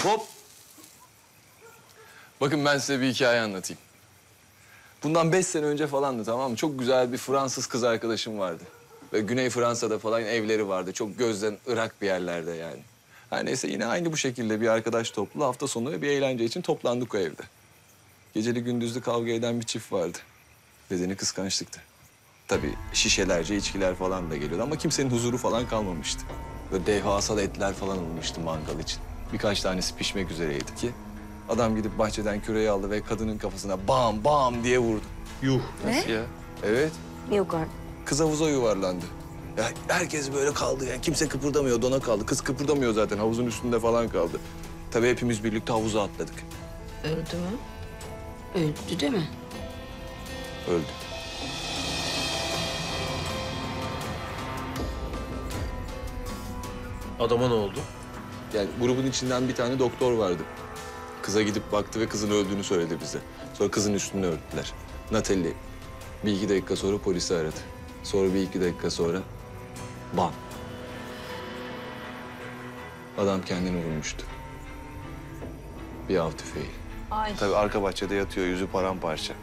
hop. Bakın ben size bir hikaye anlatayım. Bundan 5 sene önce falandı, tamam mı? Çok güzel bir Fransız kız arkadaşım vardı. Ve Güney Fransa'da falan evleri vardı. Çok gözden ırak bir yerlerde yani. Her neyse yine aynı bu şekilde bir arkadaş topluluğu hafta sonu bir eğlence için toplandık o evde. Geceli gündüzlü kavga eden bir çift vardı. Bedeni kıskançlıktı. Tabii şişelerce içkiler falan da geliyordu ama kimsenin huzuru falan kalmamıştı. Böyle devasal etler falan alınmıştı mangal için. Birkaç tanesi pişmek üzereydi ki adam gidip bahçeden küreği aldı ve kadının kafasına bam bam diye vurdu. Yuh. Nasıl ya? Evet. Yok artık. Kız havuza yuvarlandı. Ya herkes böyle kaldı yani kimse kıpırdamıyor, dona kaldı. Kız kıpırdamıyor zaten, havuzun üstünde falan kaldı. Tabii hepimiz birlikte havuza atladık. Öldü mü? Öldü değil mi? Öldü. Adama ne oldu? Yani grubun içinden bir tane doktor vardı. Kıza gidip baktı ve kızın öldüğünü söyledi bize. Sonra kızın üstünü örttüler. Natalie bir iki dakika sonra polisi aradı. Sonra bir iki dakika sonra bam. Adam kendini vurmuştu. Bir av tüfeği. Ay. Tabii arka bahçede yatıyor, yüzü paramparça.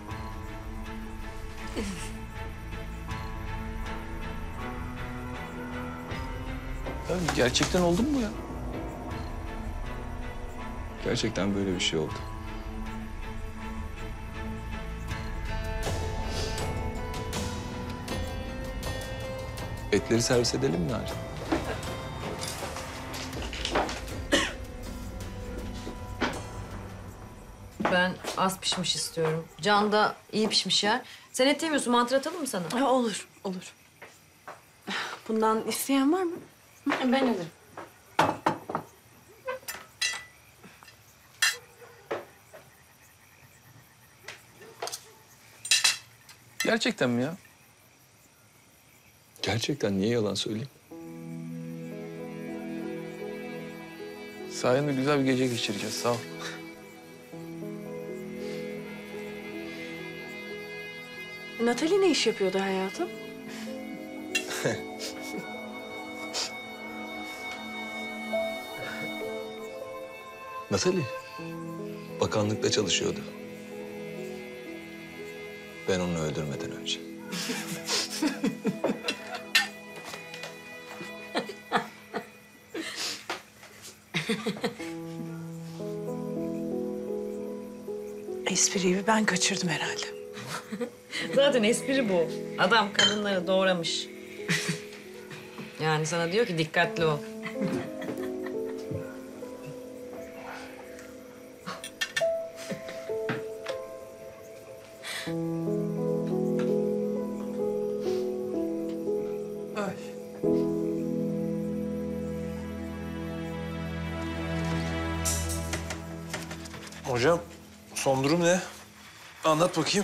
Ya gerçekten oldu mu bu ya? Gerçekten böyle bir şey oldu. Etleri servis edelim mi Narin? Ben az pişmiş istiyorum. Can da iyi pişmiş yer. Sen et yemiyorsun, mantı atalım mı sana? Ha, olur, olur. Bundan isteyen var mı? Ben alırım. Gerçekten mi ya? Gerçekten niye yalan söyleyeyim? Sayende güzel bir gece geçireceğiz, sağ ol. Natalie ne iş yapıyordu hayatım? Natalie, bakanlıkta çalışıyordu. Ben onu öldürmeden önce. Espriyi ben kaçırdım herhalde. Zaten espri bu. Adam kadınları doğramış. Yani sana diyor ki dikkatli ol. Öl. Hocam son durum ne? Anlat bakayım.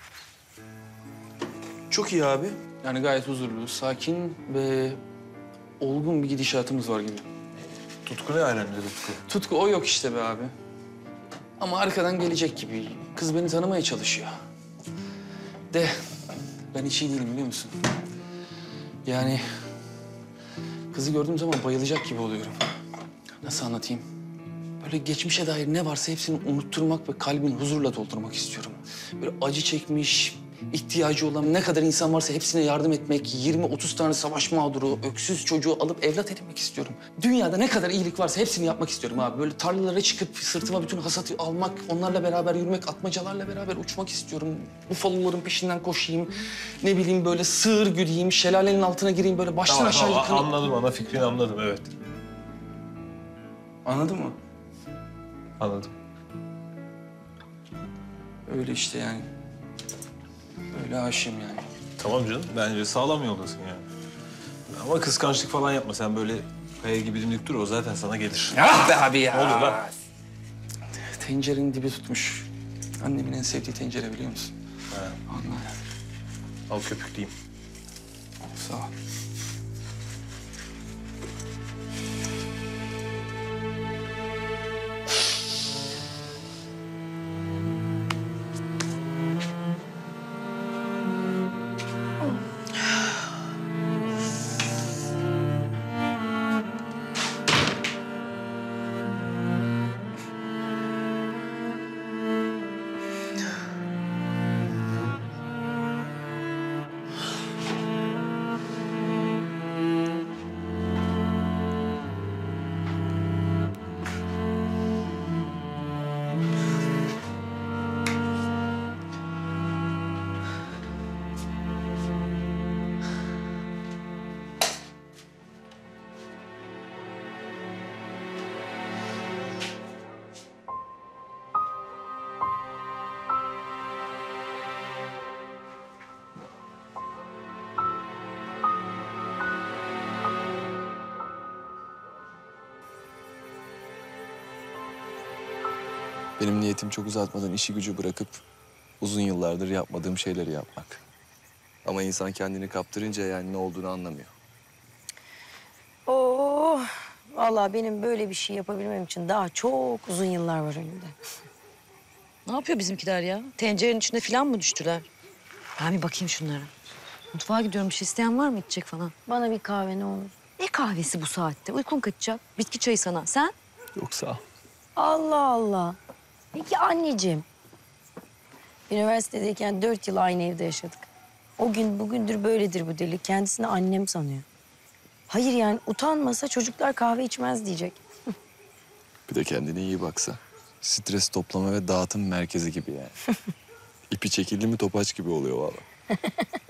Çok iyi abi. Yani gayet huzurlu, sakin ve olgun bir gidişatımız var gibi. Tutku ne alemde Tutku? Tutku o yok işte be abi. Ama arkadan gelecek gibi. Kız beni tanımaya çalışıyor. De ben hiç iyi değilim biliyor musun? Yani kızı gördüğüm zaman bayılacak gibi oluyorum. Nasıl anlatayım? Böyle geçmişe dair ne varsa hepsini unutturmak ve kalbini huzurla doldurmak istiyorum. Böyle acı çekmiş, ihtiyacı olan ne kadar insan varsa hepsine yardım etmek, 20-30 tane savaş mağduru, öksüz çocuğu alıp evlat edinmek istiyorum. Dünyada ne kadar iyilik varsa hepsini yapmak istiyorum abi. Böyle tarlalara çıkıp sırtıma bütün hasatı almak, onlarla beraber yürümek, atmacalarla beraber uçmak istiyorum. Bufaloların peşinden koşayım, ne bileyim böyle sığır güdeyim, şelalenin altına gireyim böyle baştan aşağı yıkanayım. Anladım, ana fikrini anladım, evet. Anladın mı? Anladım. Öyle işte yani. Öyle aşığım yani. Tamam canım, bence sağlam yoldasın yani. Ama kıskançlık falan yapma, sen böyle kaya gibi dimdik dur, o zaten sana gelir. Ah be abi ya! Ne oluyor lan? Tencerenin dibi tutmuş. Annemin en sevdiği tencere biliyor musun? Ha. Allah. Al köpükleyeyim. Sağ ol. Benim niyetim çok uzatmadan işi gücü bırakıp uzun yıllardır yapmadığım şeyleri yapmak. Ama insan kendini kaptırınca yani ne olduğunu anlamıyor. Oo, vallahi benim böyle bir şey yapabilmem için daha çok uzun yıllar var önümde. Ne yapıyor bizimkiler ya? Tencerenin içine falan mı düştüler? Ben bir bakayım şunlara. Mutfağa gidiyorum. Bir şey isteyen var mı içecek falan? Bana bir kahve ne olur. Ne kahvesi bu saatte? Uykun kaçacak. Bitki çayı sana. Sen? Yok sağ ol. Allah Allah. Peki anneciğim. Üniversitedeyken 4 yıl aynı evde yaşadık. O gün bugündür böyledir bu deli. Kendisini annem sanıyor. Hayır yani utanmasa çocuklar kahve içmez diyecek. Bir de kendine iyi baksa. Stres toplama ve dağıtım merkezi gibi yani. İpi çekildi mi topaç gibi oluyor vallahi.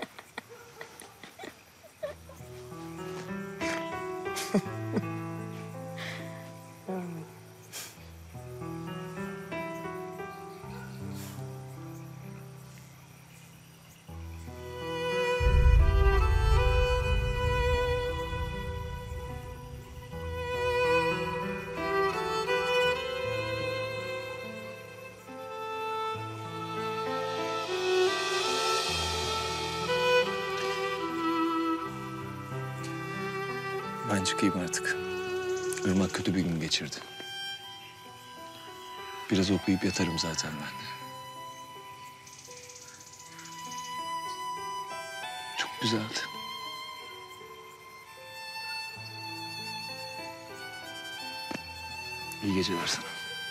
Ben çıkayım artık. Irmak kötü bir gün geçirdi. Biraz okuyup yatarım zaten ben. Çok güzeldi. İyi geceler sana.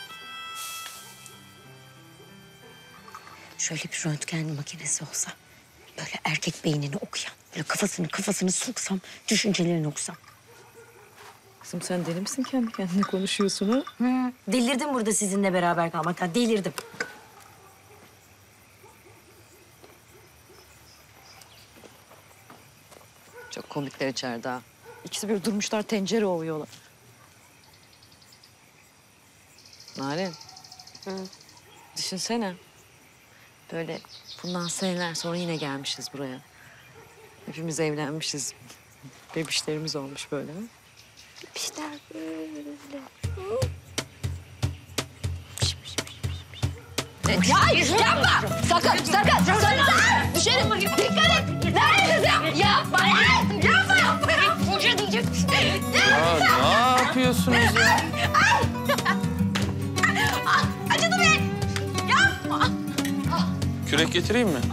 Şöyle bir röntgen makinesi olsa. Böyle erkek beynini okuyan. Böyle kafasını soksam, düşüncelerini okusam. Kızım sen deli misin kendi kendine konuşuyorsun ha? Delirdim burada sizinle beraber kalmaktan. Delirdim. Çok komikler içeride ha. İkisi bir durmuşlar tencere ovuyorlar. Narin. Düşünsene. Böyle bundan seneler sonra yine gelmişiz buraya. Hepimiz evlenmişiz. Bebişlerimiz olmuş böyle. İşler böyle. Ya yapma! Sakın! Düşerim! Dikkat et! Neredesin? Yapma! Yapma! Uca diyeceksin. Ya ne yapıyorsunuz ya? Acıdı be! Yapma! Kürek getireyim mi?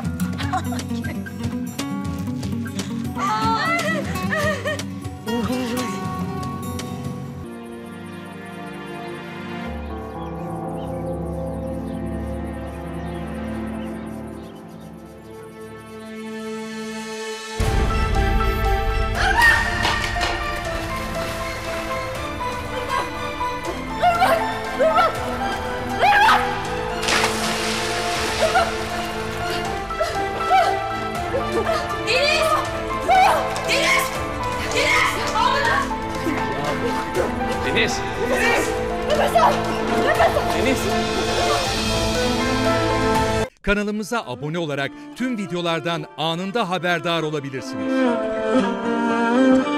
Deniz! Deniz! Deniz! Abla! Deniz! Nefes al! Deniz! Kanalımıza abone olarak tüm videolardan anında haberdar olabilirsiniz.